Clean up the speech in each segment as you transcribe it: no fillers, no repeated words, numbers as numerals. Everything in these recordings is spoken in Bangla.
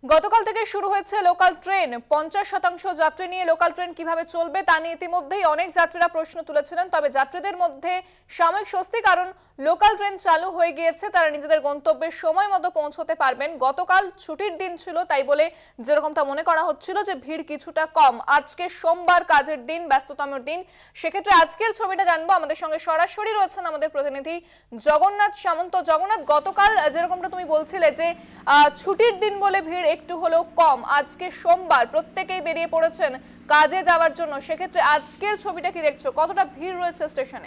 গতকাল থেকে শুরু হয়েছে লোকাল ট্রেন। 50% যাত্রী নিয়ে লোকাল ট্রেন কিভাবে চলবে তা নিয়ে ইতিমধ্যেই অনেক যাত্রীরা প্রশ্ন তুলেছিলেন। তবে যাত্রীদের মধ্যে সাময়িক স্বস্তি, কারণ লোকাল ট্রেন চালু হয়ে গিয়েছে, তারা নিজেদের গন্তব্যের সময় মতো পৌঁছতে পারবেন। গতকাল ছুটির দিন ছিল, তাই বলে যেরকমটা মনে করা হচ্ছিল যে ভিড় কিছুটা কম। আজকে সোমবার, কাজের দিন, ব্যস্ততম দিন, সেক্ষেত্রে আজকের ছবিটা জানবো। আমাদের সঙ্গে সরাসরি রয়েছেন আমাদের প্রতিনিধি জগন্নাথ সামন্ত। জগন্নাথ, গতকাল যেরকমটা তুমি বলছিলে যে ছুটির দিন বলে ভিড় একটু হলেও কম, আজকে সোমবার, প্রত্যেকেই বেরিয়ে পড়েছেন কাজে যাওয়ার জন্য, সেক্ষেত্রে আজকের ছবিটা কি দেখছো? কতটা ভিড় রয়েছে স্টেশনে?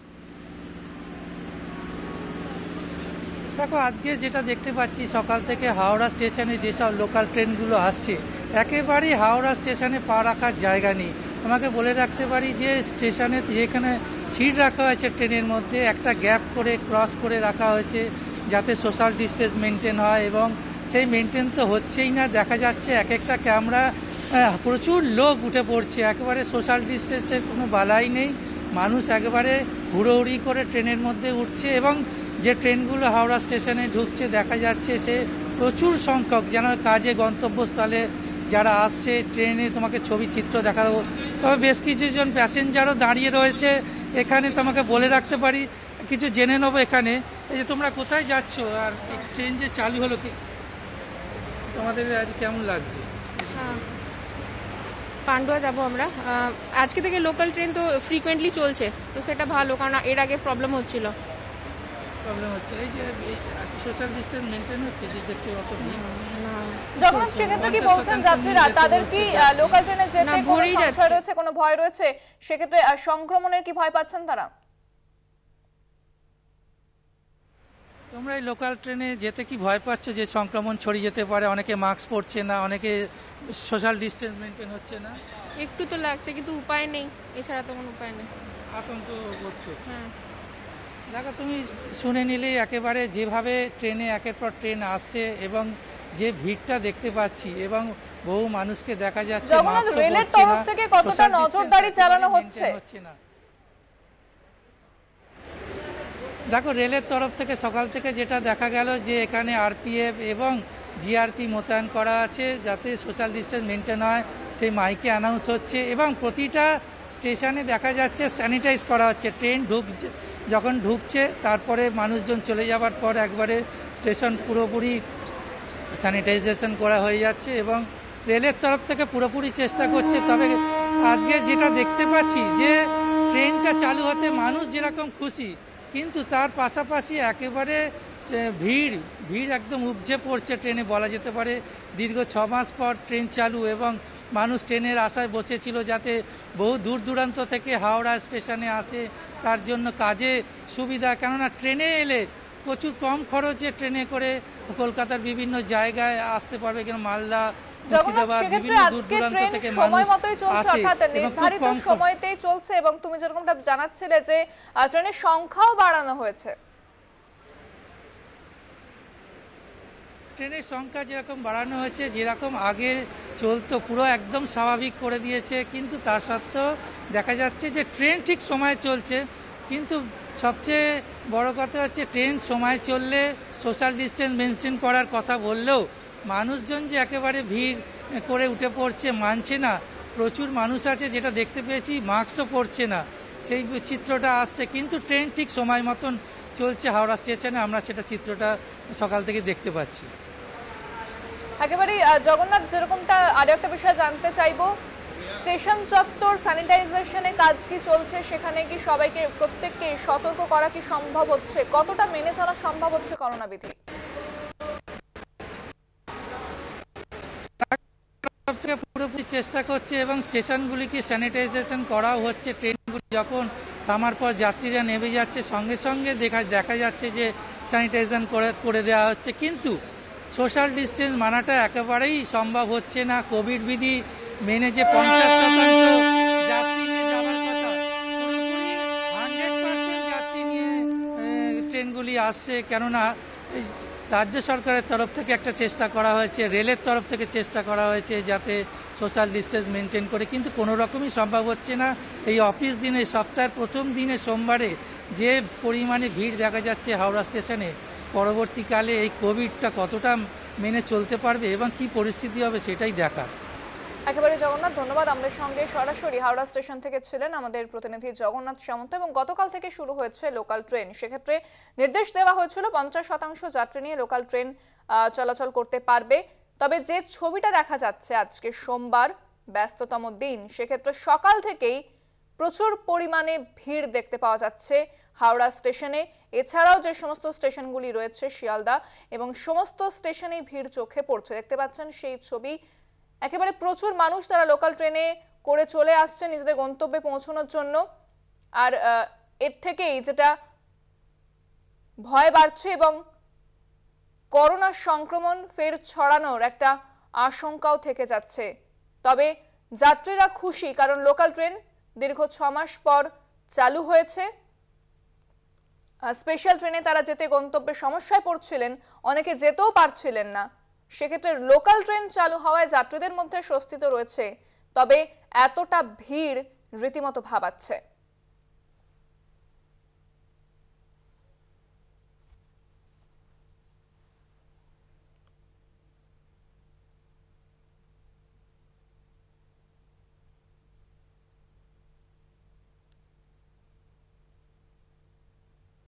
দেখো, আজকে যেটা দেখতে পাচ্ছি, সকাল থেকে হাওড়া স্টেশনে যেসব লোকাল ট্রেনগুলো আসছে, একেবারেই হাওড়া স্টেশনে পা রাখার জায়গা নেই। আমাকে বলে রাখতে পারি যে স্টেশনে যেখানে সিট রাখা হয়েছে ট্রেনের মধ্যে, একটা গ্যাপ করে ক্রস করে রাখা হয়েছে যাতে সোশ্যাল ডিস্টেন্স মেনটেন হয়, এবং সেই মেনটেন তো হচ্ছেই না। দেখা যাচ্ছে এক একটা ক্যামেরা প্রচুর লোক উঠে পড়ছে, একেবারে সোশ্যাল ডিস্টেন্সের কোনো বালাই নেই। মানুষ একেবারে হুড়োহুড়ি করে ট্রেনের মধ্যে উঠছে, এবং যে ট্রেনগুলো হাওড়া স্টেশনে ঢুকছে দেখা যাচ্ছে সে প্রচুর সংখ্যক যেন কাজে গন্তব্যস্থলে যারা আসছে ট্রেনে। তোমাকে ছবি চিত্র দেখাবো, তবে বেশ কিছুজন প্যাসেঞ্জারও দাঁড়িয়ে রয়েছে এখানে। তোমাকে বলে রাখতে পারি, কিছু জেনে নেবো এখানে। এই যে তোমরা কোথায় যাচ্ছ, আর ট্রেন যে চালু হলো, কি তোমাদের আজ কেমন লাগছে? পান্ডুয়া যাব আমরা। আজকে থেকে লোকাল ট্রেন তো ফ্রিকোয়েন্টলি চলছে, তো সেটা ভালো, কারণ এর আগে প্রবলেম হচ্ছিল। এই যে সোশ্যাল ডিস্টেন্স মেনটেন হচ্ছে, যে দেখতে অত জগন্নাথ, সেক্ষেত্রে কি বলছেন যাত্রীরা? তাদের কি লোকাল ট্রেনে যেতে কোনো সংশয় রয়েছে, কোনো ভয় রয়েছে? সেক্ষেত্রে সংক্রমণের কি ভয় পাচ্ছেন তারা? তোমরা এই লোকাল ট্রেনে যেতে কি ভয় পাচ্ছ যে সংক্রমণ ছড়িয়ে যেতে পারে? অনেকে মাস্ক পরছে না, অনেকে সোশ্যাল ডিস্টেন্স মেনটেন হচ্ছে না। একটু তো লাগছে, কিন্তু উপায় নেই, এছাড়া তো কোনো উপায় নেই। আতঙ্ক হচ্ছে। হ্যাঁ, দেখো, তুমি শুনে নিলে একেবারে যেভাবে ট্রেনে একের পর ট্রেন আসছে এবং যে ভিড়টা দেখতে পাচ্ছি, এবং বহু মানুষকে দেখা যাচ্ছে। জগন্নাথ, রেলের তরফ থেকে কতটা নজরদারি চালানো হচ্ছে? দেখো, রেলের তরফ থেকে সকাল থেকে যেটা দেখা গেল যে এখানে আরপিএফ এবং জিআরপি মোতায়েন করা আছে যাতে সোশ্যাল ডিস্টেন্স মেনটেন হয়, সেই মাইকে অ্যানাউন্স হচ্ছে, এবং প্রতিটা স্টেশনে দেখা যাচ্ছে স্যানিটাইজ করা হচ্ছে। ট্রেন যখন ঢুকছে তারপরে মানুষজন চলে যাওয়ার পর একবারে স্টেশন পুরোপুরি স্যানিটাইজেশন করা হয়ে যাচ্ছে, এবং রেলের তরফ থেকে পুরোপুরি চেষ্টা করছে। তবে আজকে যেটা দেখতে পাচ্ছি যে ট্রেনটা চালু হতে মানুষ যেরকম খুশি, কিন্তু তার পাশাপাশি একেবারে ভিড় একদম উপচে পড়ছে ট্রেনে, বলা যেতে পারে। দীর্ঘ 6 মাস পর ট্রেন চালু, এবং মানুষ ট্রেনের আশায় বসেছিল যাতে বহু দূর দূরান্ত থেকে হাওড়া স্টেশনে আসে, তার জন্য কাজে সুবিধা। কেননা ট্রেনে এলে প্রচুর কম খরচে ট্রেনে করে কলকাতার বিভিন্ন জায়গায় আসতে পারবে, কেন মালদা, মুর্শিদাবাদ, বিভিন্ন দূর দূরান্ত থেকে মানুষ আসে, নির্ধারিত সময়তেই চলছে। এবং তুমি যেরকমটা জানাচ্ছিলে যে ট্রেনের সংখ্যাও বাড়ানো হয়েছে। ট্রেনের সংখ্যা যেরকম বাড়ানো হয়েছে, যেরকম আগে চলতো পুরো একদম স্বাভাবিক করে দিয়েছে, কিন্তু তার সত্ত্বেও দেখা যাচ্ছে যে ট্রেন ঠিক সময় চলছে। কিন্তু সবচেয়ে বড় কথা হচ্ছে, ট্রেন সময় চললে সোশ্যাল ডিস্টেন্স মেনটেন করার কথা বললেও মানুষজন যে একেবারে ভিড় করে উঠে পড়ছে, মানছে না। প্রচুর মানুষ আছে, যেটা দেখতে পেয়েছি, মাস্কও পরছে না, সেই চিত্রটা আসছে। কিন্তু ট্রেন ঠিক সময় মতন চলছে হাওড়া স্টেশনে, আমরা সেটা চিত্রটা সকাল থেকে দেখতে পাচ্ছি। একেবারেই জগন্নাথ, যেরকমটা আরো একটা বিষয় জানতে চাইবো, স্টেশন চত্বর স্যানিটাইজেশনের কাজ কি চলছে? সেখানে কি সবাইকে, প্রত্যেককে সতর্ক করা কি সম্ভব হচ্ছে? কতটা মেনে চলা সম্ভব হচ্ছে করোনা বিধি? পুরোপুরি চেষ্টা করছে, এবং স্টেশনগুলিকে স্যানিটাইজেশন করাও হচ্ছে। ট্রেনগুলি যখন থামার পর যাত্রীরা নেমে যাচ্ছে, সঙ্গে সঙ্গে দেখা যাচ্ছে যে স্যানিটাইজেশন করে দেওয়া হচ্ছে, কিন্তু সোশ্যাল ডিস্টেন্স মানাটা একেবারেই সম্ভব হচ্ছে না। কোভিড বিধি মেনে যে 50% যাত্রী নিয়ে যাওয়ার কথা, পুরোপুরি 100% যাত্রী নিয়ে ট্রেনগুলি আসছে। কেননা রাজ্য সরকারের তরফ থেকে একটা চেষ্টা করা হয়েছে, রেলের তরফ থেকে চেষ্টা করা হয়েছে যাতে সোশ্যাল ডিস্টেন্স মেনটেন করে, কিন্তু কোনো রকমই সম্ভব হচ্ছে না। এই অফিস দিনে, সপ্তাহের প্রথম দিনে সোমবারে যে পরিমাণে ভিড় দেখা যাচ্ছে হাওড়া স্টেশনে, পরবর্তীকালে এই কোভিডটা কতটা মেনে চলতে পারবে এবং কি পরিস্থিতি হবে সেটাই দেখার। একেবারে জগন্নাথ, ধন্যবাদ। আমাদের সঙ্গে সরাসরি হাওড়া স্টেশন থেকে ছিলেন আমাদের প্রতিনিধি জগন্নাথ সামন্ত। এবং গতকাল থেকে শুরু হয়েছে লোকাল ট্রেন, সেক্ষেত্রে নির্দেশ দেওয়া হয়েছিল 50% যাত্রী নিয়ে লোকাল ট্রেন চলাচল করতে পারবে। তবে যে ছবিটা দেখা যাচ্ছে আজকে সোমবার ব্যস্ততম দিন, সেক্ষেত্রে সকাল থেকেই প্রচুর পরিমাণে ভিড় দেখতে পাওয়া যাচ্ছে হাওড়া স্টেশনে। এছাড়াও যে সমস্ত স্টেশনগুলি রয়েছে শিয়ালদা এবং সমস্ত স্টেশনেই ভিড় চোখে পড়ছে, দেখতে পাচ্ছেন সেই ছবি। একেবারে প্রচুর মানুষ তারা লোকাল ট্রেনে করে চলে আসছে নিজেদের গন্তব্যে পৌঁছানোর জন্য। আর এর থেকেই যেটা ভয় বাড়ছে এবং করোনা সংক্রমণ ফের ছড়ানোর একটা আশঙ্কাও থেকে যাচ্ছে। তবে যাত্রীরা খুশি, কারণ লোকাল ট্রেন দীর্ঘ 6 মাস পর চালু হয়েছে। স্পেশাল ট্রেনে তারা যেতে গন্তব্যে সমস্যায় পড়ছিলেন, অনেকে যেতেও পারছিলেন না। সেক্ষেত্রে লোকাল ট্রেন চালু হওয়ায় যাত্রীদের মধ্যে স্বস্তি তো রয়েছে, তবে এতটা ভিড় রীতিমতো ভাবাচ্ছে।